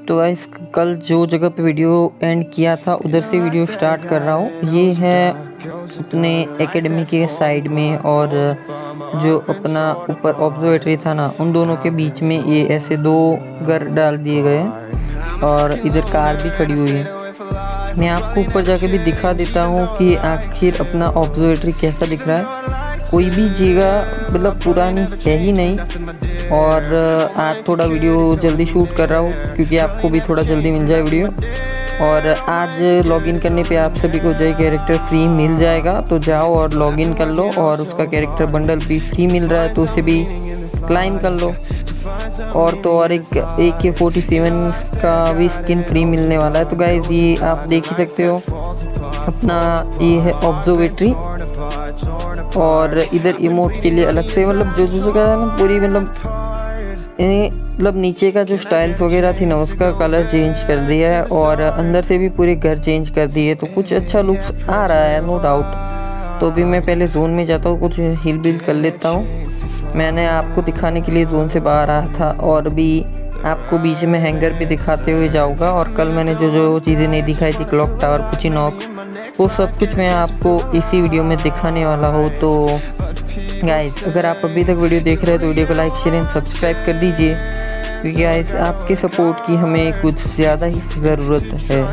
तो गाइस कल जो जगह पे वीडियो एंड किया था उधर से वीडियो स्टार्ट कर रहा हूँ। ये है अपने एकेडमी के साइड में, और जो अपना ऊपर ऑब्जर्वेटरी था ना, उन दोनों के बीच में ये ऐसे दो घर डाल दिए गए हैं और इधर कार भी खड़ी हुई है। मैं आपको ऊपर जाके भी दिखा देता हूँ कि आखिर अपना ऑब्जर्वेटरी कैसा दिख रहा है। कोई भी जगह मतलब पुरानी है ही नहीं। और आज थोड़ा वीडियो जल्दी शूट कर रहा हूँ क्योंकि आपको भी थोड़ा जल्दी मिल जाए वीडियो। और आज लॉगिन करने पे आप सभी को जय कैरेक्टर फ्री मिल जाएगा, तो जाओ और लॉगिन कर लो। और उसका कैरेक्टर बंडल भी फ्री मिल रहा है तो उसे भी क्लाइम कर लो। और तो और एक AK-47 का भी स्किन फ्री मिलने वाला है। तो गाइस ये आप देख ही सकते हो, अपना ये है ऑब्जर्वेटरी। और इधर इमोट के लिए अलग से मतलब जो जगह है ना पूरी मतलब नीचे का जो स्टाइल्स वगैरह थी ना उसका कलर चेंज कर दिया है, और अंदर से भी पूरे घर चेंज कर दिए, तो कुछ अच्छा लुक्स आ रहा है नो डाउट। तो अभी मैं पहले जोन में जाता हूँ, कुछ हिल बिल कर लेता हूँ। मैंने आपको दिखाने के लिए जोन से बाहर आया था और भी आपको बीच में हैंगर पे दिखाते हुए जाऊँगा। और कल मैंने जो चीज़ें नहीं दिखाई थी, क्लॉक टावर, पुचिनॉक, वो सब कुछ मैं आपको इसी वीडियो में दिखाने वाला हूँ। तो गाइस अगर आप अभी तक वीडियो देख रहे हैं तो वीडियो को लाइक शेयर एंड सब्सक्राइब कर दीजिए, क्योंकि गाइस आपके सपोर्ट की हमें कुछ ज़्यादा ही ज़रूरत है।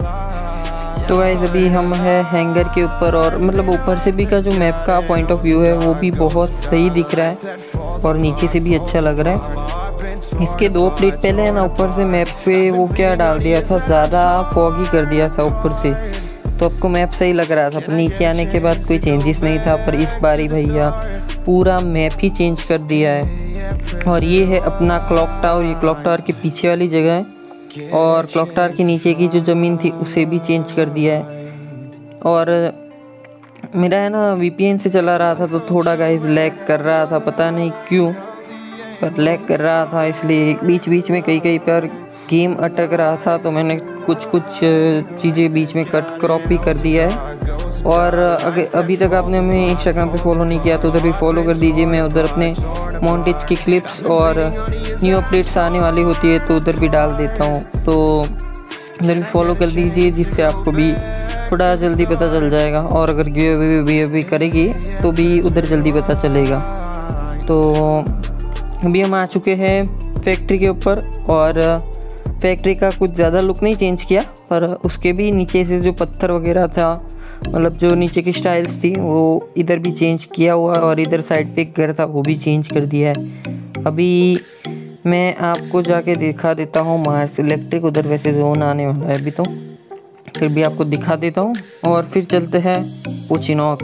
तो गाइस अभी हम है हैंगर के ऊपर, और मतलब ऊपर से भी का जो मैप का पॉइंट ऑफ व्यू है वो भी बहुत सही दिख रहा है और नीचे से भी अच्छा लग रहा है। इसके 2 अपडेट पहले है ना, ऊपर से मैप पे वो क्या डाल दिया था, ज़्यादा फॉगी कर दिया था ऊपर से, तो आपको मैप सही लग रहा था। पर नीचे आने के बाद कोई चेंजेस नहीं था, पर इस बार ही भैया पूरा मैप ही चेंज कर दिया है। और ये है अपना क्लॉक टावर, ये क्लॉक टावर के पीछे वाली जगह है, और क्लॉक टावर के नीचे की जो ज़मीन थी उसे भी चेंज कर दिया है। और मेरा है ना VPN से चला रहा था तो थोड़ा गाइस लैग कर रहा था, पता नहीं क्यों, पर लैग कर रहा था, इसलिए बीच बीच में कई पर गेम अटक रहा था, तो मैंने कुछ चीज़ें बीच में कट क्रॉप भी कर दिया है। और अगर अभी तक आपने हमें इंस्टाग्राम पे फॉलो नहीं किया तो उधर भी फॉलो कर दीजिए। मैं उधर अपने मॉन्टेज की क्लिप्स और न्यू अपडेट्स आने वाली होती है तो उधर भी डाल देता हूँ, तो उधर भी फॉलो कर दीजिए, जिससे आपको भी थोड़ा जल्दी पता चल जाएगा। और अगर गिव अवे करेगी तो भी उधर जल्दी पता चलेगा। तो अभी हम आ चुके हैं फैक्ट्री के ऊपर, और फैक्ट्री का कुछ ज़्यादा लुक नहीं चेंज किया, पर उसके भी नीचे से जो पत्थर वगैरह था, मतलब जो नीचे की स्टाइल्स थी वो इधर भी चेंज किया हुआ, और इधर साइड पे एक घर था वो भी चेंज कर दिया है। अभी मैं आपको जाके दिखा देता हूँ मार्स इलेक्ट्रिक, उधर वैसे जोन आने वाला है अभी, तो फिर भी आपको दिखा देता हूँ। और फिर चलते हैं पुचिनॉक,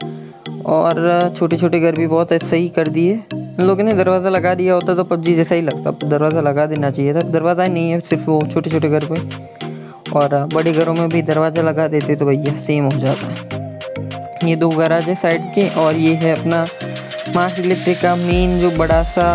और छोटे छोटे घर भी बहुत सही कर दिए लोगों ने। दरवाज़ा लगा दिया होता तो PUBG जैसा ही लगता, दरवाज़ा लगा देना चाहिए था, दरवाज़ा ही नहीं है, सिर्फ वो छोटे छोटे घर पे, और बड़े घरों में भी दरवाज़ा लगा देते तो भैया सेम हो जाता है। ये 2 गैराज है साइड के, और ये है अपना मार्स इलेक्ट्रिक का मेन जो बड़ा सा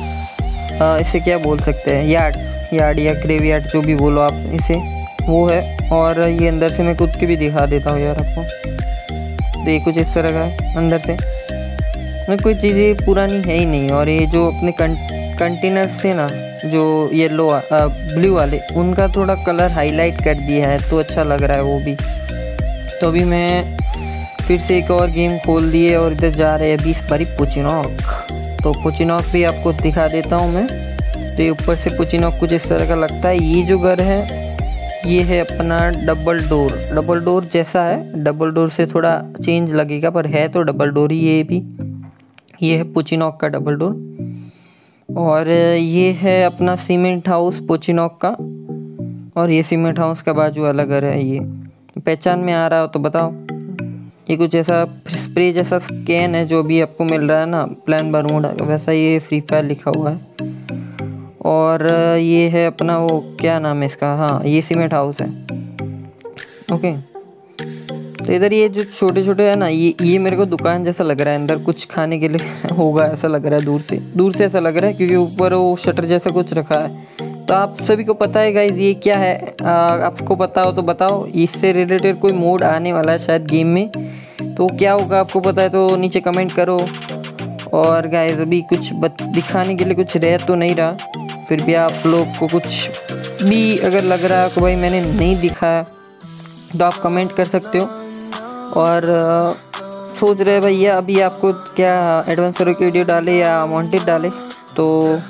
इसे क्या बोल सकते हैं, यार्ड या ग्रेवयार्ड, जो भी बोलो आप इसे, वो है। और ये अंदर से मैं खुद के भी दिखा देता हूँ यार आपको, तो ये कुछ इस तरह का है अंदर से, कोई चीज़ें पुरानी है ही नहीं। और ये जो अपने कंटेनर्स थे ना, जो येलो ब्लू वाले, उनका थोड़ा कलर हाईलाइट कर दिया है तो अच्छा लग रहा है वो भी। तो अभी मैं फिर से एक और गेम खोल दिए और इधर जा रहे हैं अभी इस बारी पुचिनॉक। तो पुचिनॉक भी आपको दिखा देता हूँ मैं। तो ये ऊपर से पुचिनॉक कुछ इस तरह का लगता है। ये जो घर है ये है अपना डबल डोर जैसा है, डबल डोर से थोड़ा चेंज लगेगा पर है तो डबल डोर ही ये भी। ये है पुचिनॉक का डबल डोर। और ये है अपना सीमेंट हाउस पुचिनॉक का, और ये सीमेंट हाउस का बाजू वाला घर है। ये पहचान में आ रहा हो तो बताओ। ये कुछ ऐसा स्प्रे जैसा स्कैन है जो भी आपको मिल रहा है ना प्लान बरमूडा, वैसा ये फ्री फायर लिखा हुआ है। और ये है अपना वो क्या नाम है इसका, हाँ ये सीमेंट हाउस है। ओके, तो इधर ये जो छोटे छोटे है ना, ये मेरे को दुकान जैसा लग रहा है, अंदर कुछ खाने के लिए होगा ऐसा लग रहा है, दूर से ऐसा लग रहा है, क्योंकि ऊपर वो शटर जैसा कुछ रखा है। तो आप सभी को पता है गाइस ये क्या है, आपको पता हो तो बताओ। इससे रिलेटेड कोई मोड आने वाला है शायद गेम में, तो क्या होगा आपको पता है तो नीचे कमेंट करो। और गाइस अभी कुछ दिखाने के लिए कुछ रह तो नहीं रहा, फिर भी आप लोग को कुछ भी अगर लग रहा है कि भाई मैंने नहीं दिखाया तो आप कमेंट कर सकते हो। और सोच रहे भैया अभी आपको क्या एडवेंचर की वीडियो डाले या वांटेड डाले, तो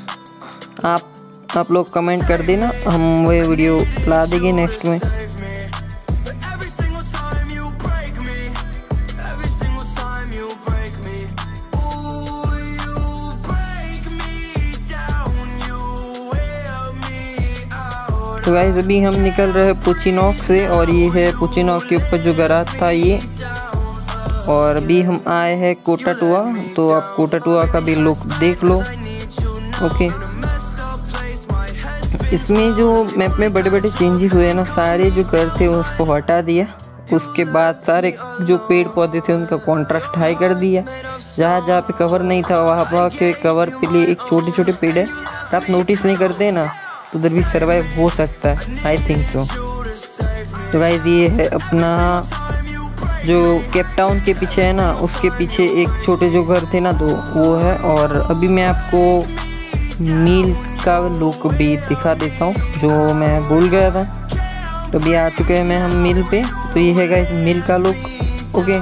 आप लोग कमेंट कर देना, हम वो वीडियो ला देंगे नेक्स्ट में। तो गाइस अभी हम निकल रहे हैं पुचिनॉक से, और ये है पुचिनॉक के ऊपर जो गराज था ये। और अभी हम आए हैं कोटाटुआ, तो आप कोटाटुआ का भी लुक देख लो। ओके, इसमें जो मैप में बड़े बड़े चेंजेस हुए हैं ना, सारे जो घर थे उसको हटा दिया। उसके बाद सारे जो पेड़ पौधे थे उनका कॉन्ट्रास्ट हाई कर दिया। जहाँ जहाँ पे कवर नहीं था वहाँ के कवर पे लिए एक छोटे छोटे पेड़ है, आप नोटिस नहीं करते ना तो उधर भी सर्वाइव हो सकता है, आई थिंक सो। तो गाइस ये है अपना जो केप टाउन के पीछे है ना, उसके पीछे एक छोटे जो घर थे ना, तो वो है। और अभी मैं आपको मील का लुक भी दिखा देता हूँ जो मैं भूल गया था। तो अभी आ चुके हैं हम मिल पे, तो ये है गाइस मिल का लुक। ओके,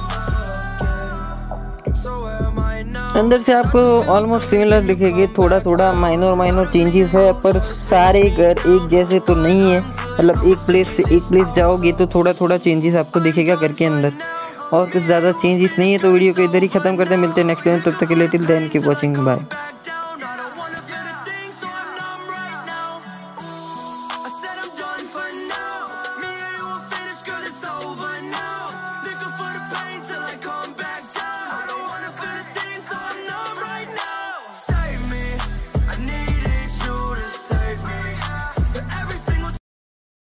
अंदर से आपको ऑलमोस्ट सिमिलर दिखेगी, थोड़ा थोड़ा माइनर चेंजेस है, पर सारे घर एक जैसे तो नहीं है। मतलब एक प्लेस से एक प्लेस जाओगे तो थोड़ा थोड़ा चेंजेस आपको दिखेगा घर के अंदर, और कुछ ज़्यादा चेंजेस नहीं है। तो वीडियो को इधर ही ख़त्म करते हैं, मिलते हैं नेक्स्ट टाइम, तब तक के लिए till then keep watching, bye.